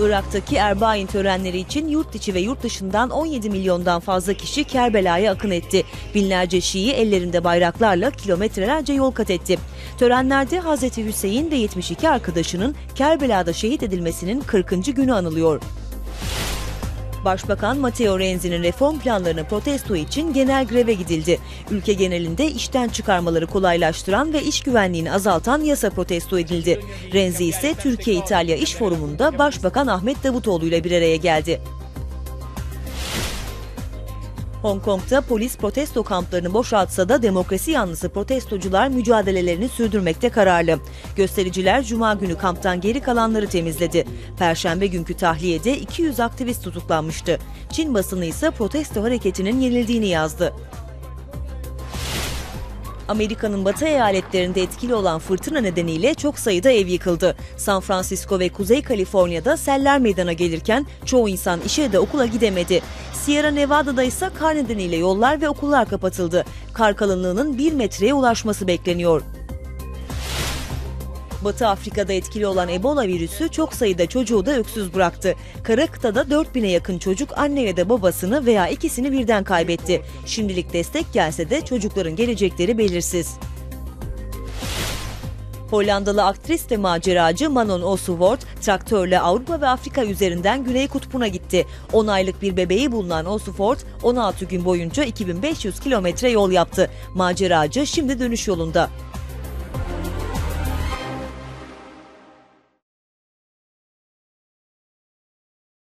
Irak'taki Erbain törenleri için yurt içi ve yurt dışından 17 milyondan fazla kişi Kerbela'ya akın etti. Binlerce Şii ellerinde bayraklarla kilometrelerce yol kat etti. Törenlerde Hazreti Hüseyin ve 72 arkadaşının Kerbela'da şehit edilmesinin 40. günü anılıyor. Başbakan Matteo Renzi'nin reform planlarını protesto için genel greve gidildi. Ülke genelinde işten çıkarmaları kolaylaştıran ve iş güvenliğini azaltan yasa protesto edildi. Renzi ise Türkiye-İtalya İş Forumu'nda Başbakan Ahmet Davutoğlu ile bir araya geldi. Hong Kong'da polis protesto kamplarını boşaltsa da demokrasi yanlısı protestocular mücadelelerini sürdürmekte kararlı. Göstericiler Cuma günü kamptan geri kalanları temizledi. Perşembe günkü tahliyede 200 aktivist tutuklanmıştı. Çin basını ise protesto hareketinin yenildiğini yazdı. Amerika'nın batı eyaletlerinde etkili olan fırtına nedeniyle çok sayıda ev yıkıldı. San Francisco ve Kuzey Kaliforniya'da seller meydana gelirken çoğu insan işe ya da okula gidemedi. Sierra Nevada'da ise kar nedeniyle yollar ve okullar kapatıldı. Kar kalınlığının 1 metreye ulaşması bekleniyor. Batı Afrika'da etkili olan Ebola virüsü çok sayıda çocuğu da öksüz bıraktı. Kara kıtada 4000'e yakın çocuk anne ya da babasını veya ikisini birden kaybetti. Şimdilik destek gelse de çocukların gelecekleri belirsiz. Hollandalı aktris ve maceracı Manon Oswald traktörle Avrupa ve Afrika üzerinden Güney Kutbu'na gitti. 10 aylık bir bebeği bulunan Oswald 16 gün boyunca 2500 kilometre yol yaptı. Maceracı şimdi dönüş yolunda.